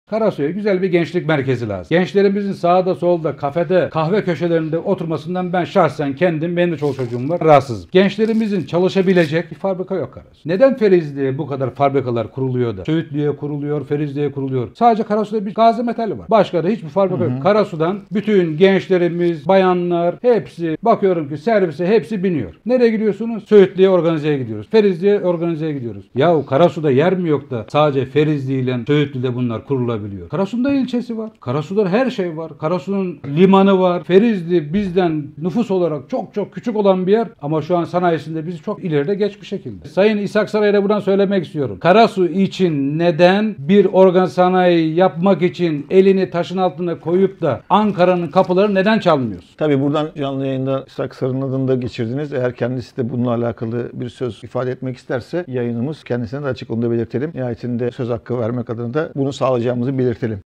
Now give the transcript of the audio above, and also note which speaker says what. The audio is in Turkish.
Speaker 1: Karasu'ya güzel bir gençlik merkezi lazım. Gençlerimizin sağda solda, kafede, kahve köşelerinde oturmasından ben şahsen kendim, benim de çoluk çocuğum var, rahatsızım. Gençlerimizin çalışabilecek bir fabrika yok Karasu. Neden Ferizli'ye bu kadar fabrikalar kuruluyor da? Söğütlü'ye kuruluyor, Ferizli'ye kuruluyor. Sadece Karasu'da bir Gazi Metal var. Başka da hiçbir fabrika yok. Karasu'dan bütün gençlerimiz, bayanlar hepsi bakıyorum ki servise hepsi biniyor. Nereye gidiyorsunuz? Söğütlü'ye organizeye gidiyoruz. Ferizli'ye organizeye gidiyoruz. Yahu Karasu'da yer mi yok da sadece Ferizli ile Söğütlü'de bunlar kurulabiliyor? Karasu'nun da ilçesi var. Karasu'da her şey var. Karasu'nun limanı var. Ferizli bizden nüfus olarak çok çok küçük olan bir yer ama şu an sanayisinde bizi çok ileride geçmiş şekilde. Sayın İshak Saray'la buradan söylemek istiyorum. Karasu için neden bir organ sanayi yapmak için elini taşın altına koyup da Ankara'nın kapıları neden çalmıyorsun?
Speaker 2: Tabii buradan canlı yayında İshak Sarı'nın adını da geçirdiniz. Eğer kendisi de bununla alakalı bir söz ifade etmek isterse yayınımız kendisine de açık, onu da belirtelim. Nihayetinde söz hakkı vermek adına da bunu sağlayacağımızı belirtelim.